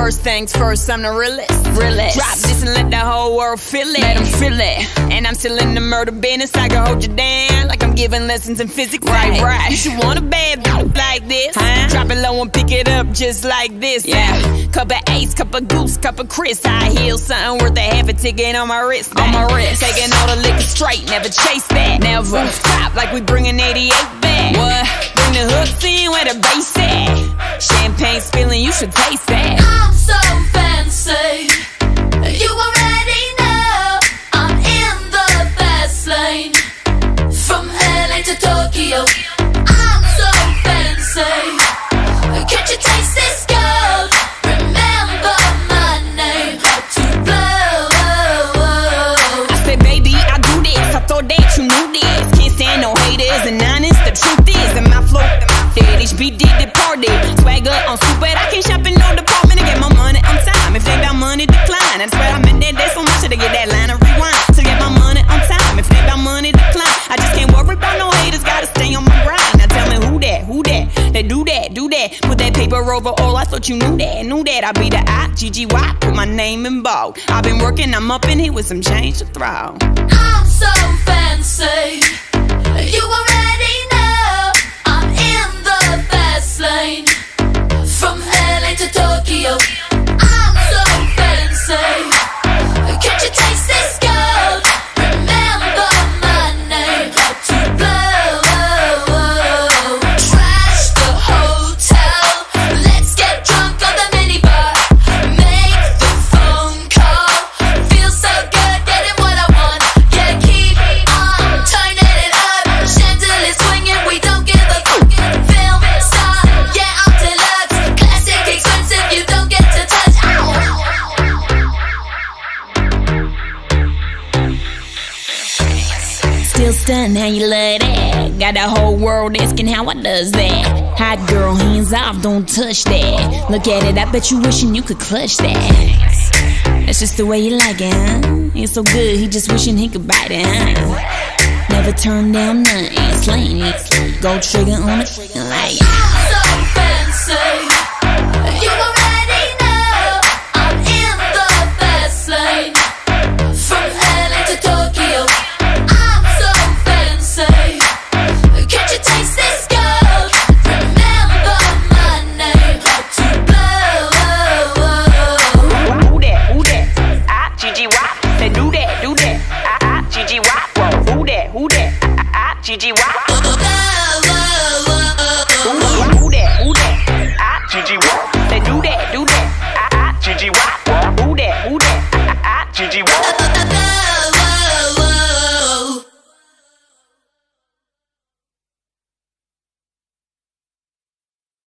First things first, I'm the realest. Drop this and let the whole world feel it. Let them feel it. And I'm still in the murder business. I can hold you down like I'm giving lessons in physics. Right. You should want a bad bitch like this. Drop it low and pick it up just like this. Cup of Ace, cup of Goose, cup of Chris. High heels, something worth a half a ticket on my wrist. Taking all the liquor straight, never chase that. Never stop like we bringing 88 back. What? Bring the hooks in where the bass at. Champagne spilling, you should taste that. I'm so fancy, you already know. I'm in the fast lane, from LA to Tokyo. I'm so fancy, can't you taste this gold? Remember my name, hard to blow. I said, baby, I do this. I thought that you knew this. Can't stand no haters and honest. The truth is, in my flow, HB did the party. Swagger on stupid, I can't shop in no department to get my money on time. If they got money, decline. I swear I'm in that day so much to get that line of rewind. To get my money on time. If they got money, decline. I just can't worry about no haters, gotta stay on my grind. Now tell me who that? They do that. Put that paper over all, I thought you knew that. I be the I-G-G-Y, put my name in bold. I've been working, I'm up in here with some change to throw. I'm so fancy, you already know. I'm in the fast lane, from LA to Tokyo. I'm so fancy, can't you taste this gold? Remember my name, hard to blow. Trash the hotel, let's get drunk on the minibar. Make the phone call, feel so good getting what I want. Yeah, keep on turning it up, chandelier swinging, we don't give a fuck. Film star, yeah, I'm deluxe, classic expensive, you don't get to touch. Still stunned how you love that. Got the whole world asking how I does that. Hot girl, hands off, don't touch that. Look at it, I bet you wishing you could clutch that. That's just the way you like it, huh? It's so good, he just wishing he could bite it, huh? Never turn down nothing, slaying it. Gold trigger on it, like I'm so fancy, you already know. I'm in the fast lane, from LA to Tokyo. I'm so fancy, can't you taste this gold? Remember my name, hard to blow. Who that? I-G-G-Y. They do that. I-G-G-Y. Who that? I-G-G-Y. Who that? I-G-G-Y. They do that. I-G-G-Y. Who that? I-G-G-Y.